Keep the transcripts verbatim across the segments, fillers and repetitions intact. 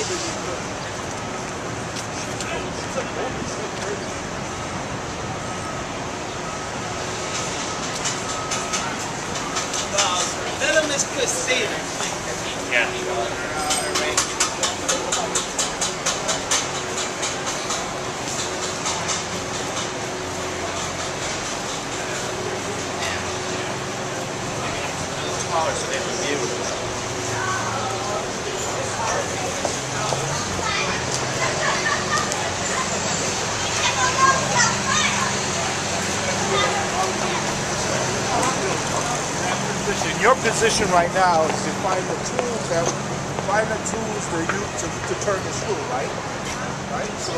Let them just put seed. Yeah. Taller so they have a view. In your position right now is to find the tools that find the tools to use to, to turn the screw, right? Right? So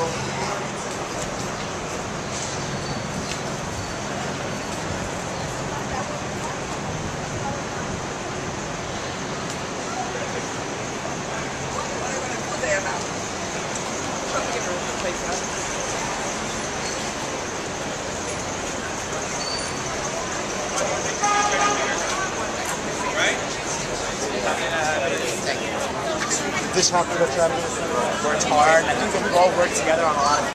this happen to try to Worked hard. I think we all work together on a lot of